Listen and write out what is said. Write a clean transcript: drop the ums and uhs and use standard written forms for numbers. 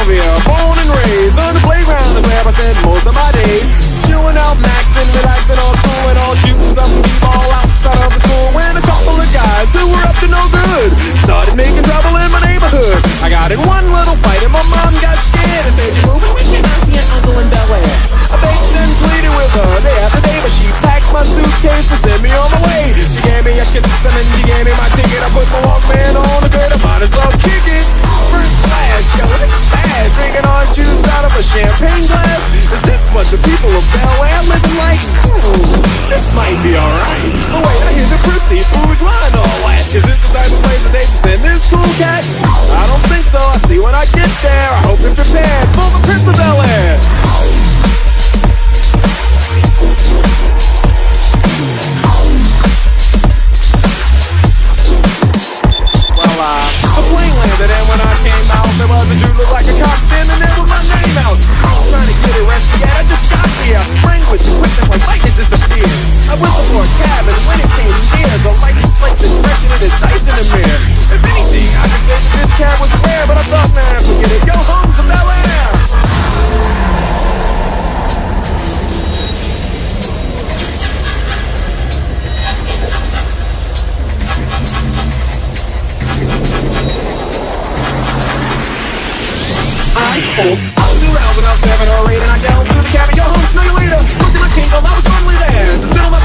Philadelphia, born and raised on the playground is where I spent most of my days. Chilling out, maxing, relaxing, all cool and all shooting some b-ball outside of the school. When a couple of guys who were up to no good started making trouble in my neighborhood. I got in one little fight and my mom got scared and said, "You're moving with your auntie and uncle in Bel Air." I begged and pleaded with her day after day, but she packed my suitcase and sent me on my way. She gave me a kiss and then she gave me my ticket. I put my Walkman on and said I might as well kick it. First class, yo, this is bad. Drinking orange juice out of a champagne glass. Is this what the people of Bel Air living like? This might be alright. But wait, I hear the Prestige bourgeois and all that. Is this the type of place that they should send this cool cat? I don't think so. I see when I get there. I hope you're prepared for the Prince of Bel Air. The plane landed and when I came out, there was a dude looked like a cop standing there with my name out. I was trying to get arrested, yet I just got here. I sprang with the quickness when lightning disappeared. I whistled for a cab and when it came near, the license plate's expression and his dice in the mirror. If anything, I could say that this cab was rare, but I thought, man, forget it, go home to Bel Air. I was around when I was 7 or 8 and I got home to the cabin. Yo, home, smell you later. Looked at my kingdom, I was finally there to sit on my